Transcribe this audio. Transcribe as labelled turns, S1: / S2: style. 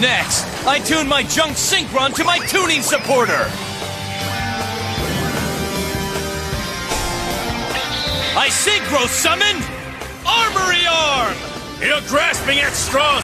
S1: Next, I tune my junk synchron to my tuning supporter. I synchro summon Armory Arm!
S2: You're grasping at straws!